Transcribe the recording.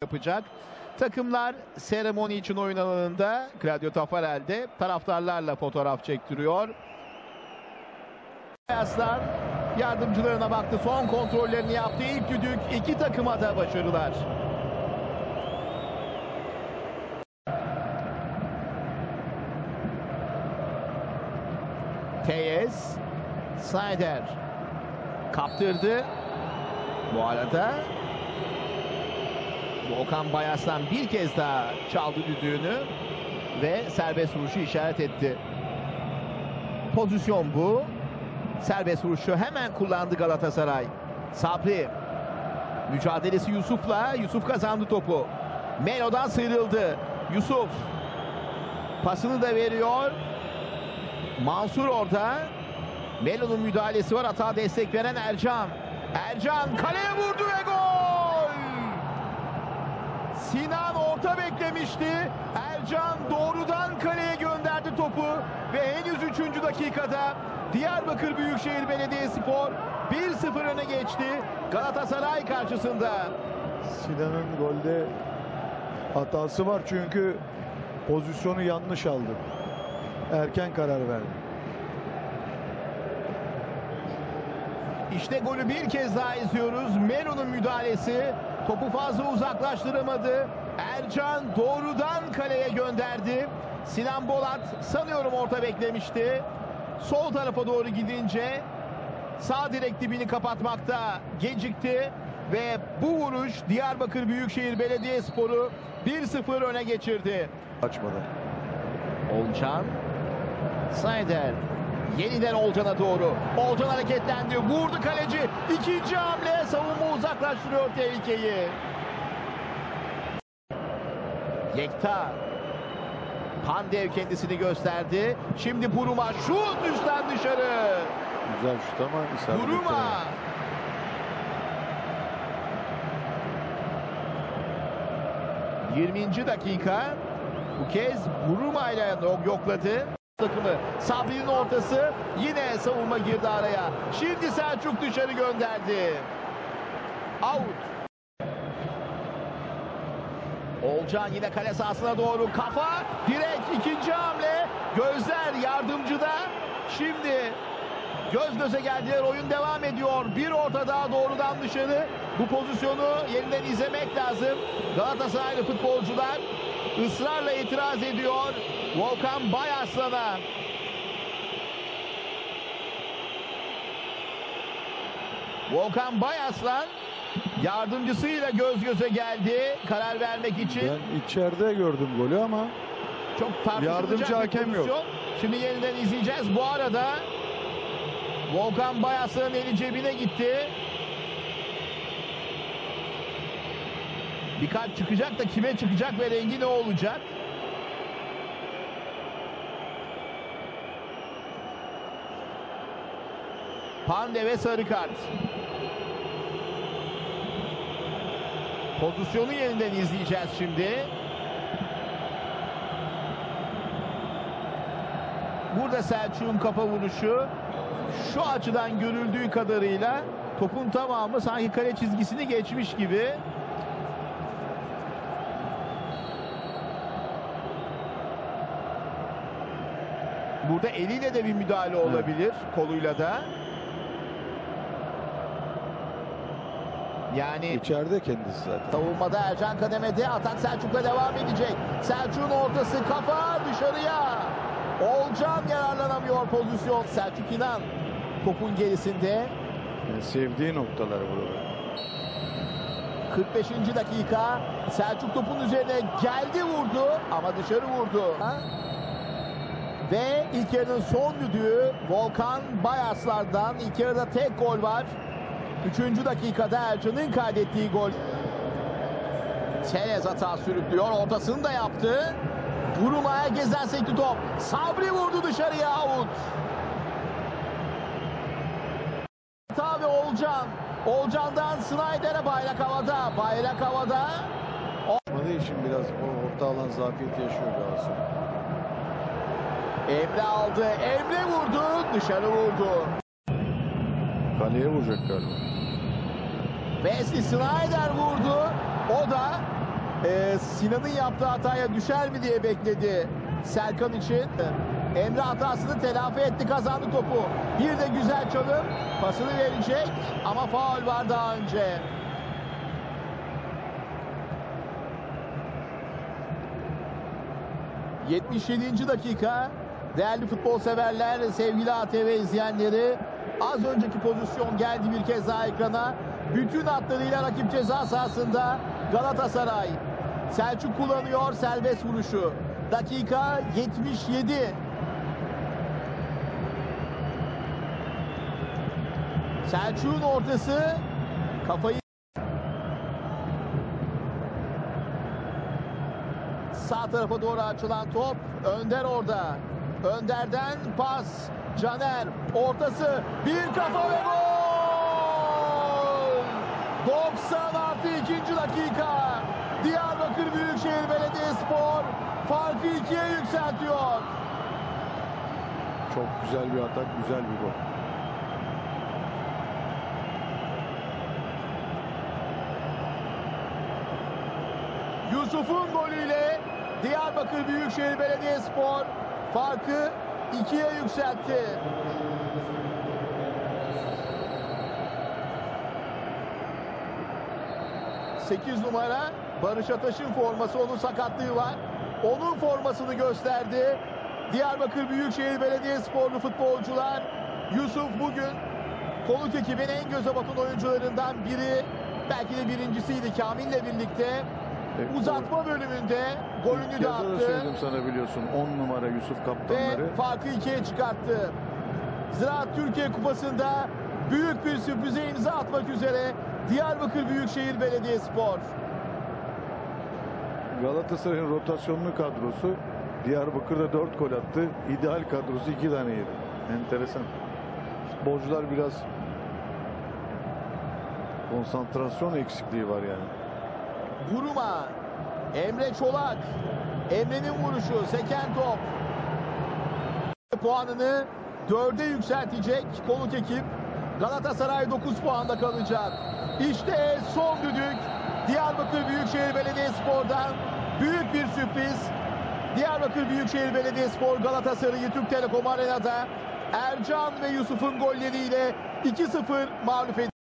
yapacak. Takımlar seremoni için oyun alanında Claudio Taffarel'de taraftarlarla fotoğraf çektiriyor. Beyazlar yardımcılarına baktı. Son kontrollerini yaptı. İlk düdük iki takıma da başarılar. Teyes, Snyder kaptırdı. Bu arada Volkan Bayaslan bir kez daha çaldı düdüğünü ve serbest vuruşu işaret etti. Pozisyon bu. Serbest vuruşu hemen kullandı Galatasaray. Sabri. Mücadelesi Yusuf'la. Yusuf kazandı topu. Melo'dan sıyrıldı. Yusuf. Pasını da veriyor. Mansur orada. Melo'nun müdahalesi var. Hata destek veren Ercan. Ercan kaleye vurdu ve gol! Sinan orta beklemişti. Ercan doğrudan kaleye gönderdi topu. Ve henüz 3. dakikada Diyarbakır Büyükşehir Belediyespor 1-0 öne geçti Galatasaray karşısında. Sinan'ın golde hatası var çünkü pozisyonu yanlış aldı. Erken karar verdi. İşte golü bir kez daha izliyoruz. Melo'nun müdahalesi. Topu fazla uzaklaştıramadı. Ercan doğrudan kaleye gönderdi. Sinan Bolat sanıyorum orta beklemişti. Sol tarafa doğru gidince sağ direk dibini kapatmakta gecikti. Ve bu vuruş Diyarbakır Büyükşehir Belediyespor'u 1-0 öne geçirdi. Açmadan. Olcan. Snyder. Yeniden Olcan'a doğru. Olcan hareketlendi. Vurdu kaleci. İkinci hamle. Savunma uzaklaştırıyor tehlikeyi. Yekta. Pandev kendisini gösterdi. Şimdi Buruma. Şut üstten dışarı. Güzel şut ama isabet. Buruma. ...20. dakika... ...bu kez Buruma ile yokladı... ...takımı. Sabri'nin ortası... ...yine savunma girdi araya... ...şimdi Selçuk dışarı gönderdi... ...out... Olcan yine kale sahasına doğru... ...kafa... ...direkt ikinci hamle... ...gözler yardımcıda... ...şimdi... Göz göze geldiler. Oyun devam ediyor. Bir orta daha doğrudan dışarı. Bu pozisyonu yeniden izlemek lazım. Galatasaraylı futbolcular ısrarla itiraz ediyor. Volkan Bayaslan'a. Volkan Bayaslan yardımcısıyla göz göze geldi. Karar vermek için. Ben içeride gördüm golü ama çok tartışılacak yardımcı bir hakem pozisyon. yok. Şimdi yeniden izleyeceğiz. Bu arada Volkan Bayaslan'ın eli cebine gitti. Bir kart çıkacak da kime çıkacak ve rengi ne olacak? Pandeve sarı kart. Pozisyonu yeniden izleyeceğiz şimdi. Burada Selçuk'un kafa vuruşu. Şu açıdan görüldüğü kadarıyla topun tamamı sanki kale çizgisini geçmiş gibi. Burada eliyle de bir müdahale olabilir, koluyla da. Yani içeride kendisi zaten. savunmada Ercan kademede, atak Selçuk'la devam edecek. Selçuk'un ortası, kafa dışarıya. Olcan yararlanamıyor pozisyon. Selçuk İnan topun gerisinde. Yani sevdiği noktalar burada. 45. dakika. Selçuk topun üzerine geldi, vurdu ama dışarı vurdu. Ve ilk yarının son düdüğü Volkan Bayaslar'dan. İlk yarıda tek gol var. 3. dakikada Ercan'ın kaydettiği gol. Tellez hata sürüklüyor. Ortasını da yaptı. Buruma'ya gezen sekti top. Sabri vurdu dışarıya, out. Hata ve Olcan. Olcan'dan Snyder'e, bayrak havada. Bayrak havada. Olmadığı için biraz orta alan zafiyeti yaşıyor Galatasaray. Emre aldı. Emre vurdu. Dışarı vurdu. Kaleye vuracak galiba. Wesley Snyder vurdu. O da Sinan'ın yaptığı hataya düşer mi diye bekledi Serkan için. Emre hatasını telafi etti, kazandı topu. Bir de güzel çalım, pasını verecek ama faul var daha önce. ...77. dakika... ...değerli futbol severler, sevgili ATV izleyenleri... ...az önceki pozisyon geldi bir kez daha ekrana... ...bütün hatlarıyla rakip ceza sahasında... ...Galatasaray... ...Selçuk kullanıyor serbest vuruşu... ...dakika 77... ...Selçuk'un ortası... ...kafayı... Sağ tarafa doğru açılan top. Önder orada. Önder'den pas. Caner ortası. Bir kafa ve gol! 90+2. dakika. Diyarbakır Büyükşehir Belediyespor farkı 2'ye yükseltiyor. Çok güzel bir atak, güzel bir gol. Yusuf'un golüyle Diyarbakır Büyükşehir Belediyespor farkı 2'ye yükseltti. ...8 numara Barış Ataş'ın forması, onun sakatlığı var. Onun formasını gösterdi. Diyarbakır Büyükşehir Belediyesporlu futbolcular. Yusuf bugün konuk ekibin en göze batan oyuncularından biri. Belki de birincisiydi Kamil'le birlikte. Uzatma bölümünde golünü de attı. Söyledim sana, biliyorsun, 10 numara Yusuf kaptanları. Ve farkı 2'ye çıkarttı. Ziraat Türkiye Kupası'nda büyük bir sürprize imza atmak üzere Diyarbakır Büyükşehir Belediyespor. Galatasaray'ın rotasyonlu kadrosu Diyarbakır'da 4 gol attı. İdeal kadrosu 2 tane yedi. Enteresan. Futbolcular biraz konsantrasyon eksikliği var yani. Buruma, Emre Çolak, Emre'nin vuruşu, seken top. Puanını 4'e yükseltecek konuk ekip. Galatasaray 9 puanda kalacak. İşte son düdük. Diyarbakır Büyükşehir Belediyespor'dan büyük bir sürpriz. Diyarbakır Büyükşehir Belediyespor Galatasaray'ı Türk Telekom Arena'da Ercan ve Yusuf'un golleriyle 2-0 mağlup ediyor.